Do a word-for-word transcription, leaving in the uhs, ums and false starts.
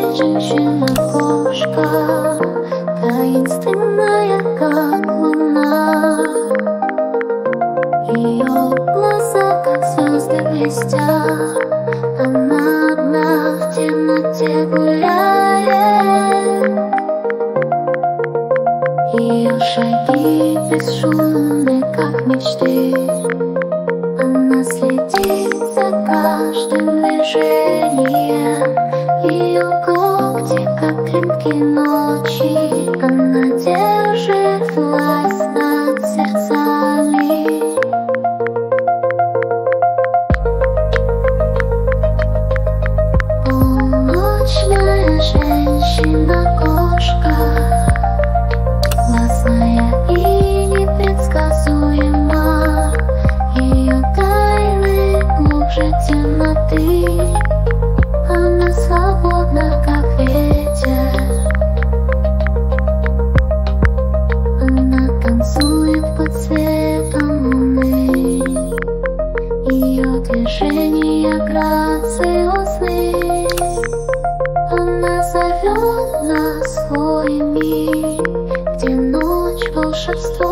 Женщина-кошка, таинственная, как луна. Ее глаза, как звезды, блестят. Она одна в темноте гуляет. Ее шаги бесшумны, как мечты. Она следит за каждым движением. Ее когти, как клинки ночи. Она держит власть над сердцами. Полночная женщина-кошка, властная и непредсказуема. Ее тайны глубже темноты. Она свободна, как ветер. Она танцует под светом луны. Ее движения грациозны. Она зовет нас в свой мир, где ночь волшебство.